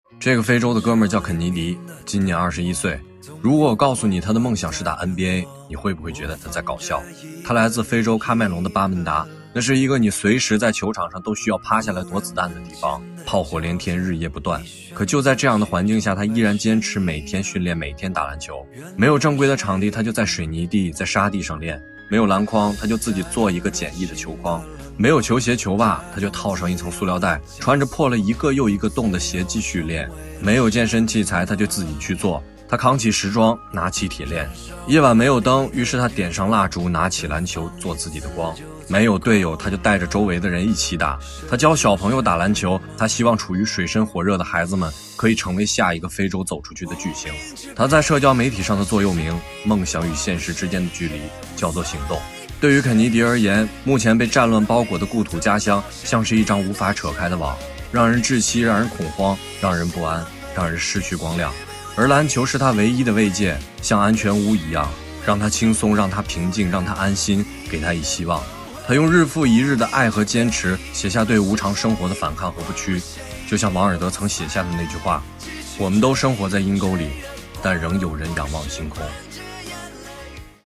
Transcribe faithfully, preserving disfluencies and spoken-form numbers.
这个非洲的哥们儿叫肯尼迪，今年二十一岁。如果我告诉你他的梦想是打 N B A， 你会不会觉得他在搞笑？他来自非洲喀麦隆的巴门达，那是一个你随时在球场上都需要趴下来躲子弹的地方，炮火连天，日夜不断。可就在这样的环境下，他依然坚持每天训练，每天打篮球。没有正规的场地，他就在水泥地、在沙地上练；没有篮筐，他就自己做一个简易的球筐；没有球鞋、球袜，他就套上一层塑料袋，穿着破了一个又一个洞的鞋继续练；没有健身器材，他就自己去做。他扛起时装，拿起铁链。夜晚没有灯，于是他点上蜡烛，拿起篮球做自己的光。没有队友，他就带着周围的人一起打。他教小朋友打篮球，他希望处于水深火热的孩子们可以成为下一个非洲走出去的巨星。他在社交媒体上的座右铭：梦想与现实之间的距离叫做行动。对于肯尼迪而言，目前被战乱包裹的故土家乡像是一张无法扯开的网，让人窒息，让人恐慌，让人不安，让人失去光亮。而篮球是他唯一的慰藉，像安全屋一样，让他轻松，让他平静，让他安心，给他以希望。他用日复一日的爱和坚持，写下对无常生活的反抗和不屈。就像王尔德曾写下的那句话：我们都生活在阴沟里，但仍有人仰望星空。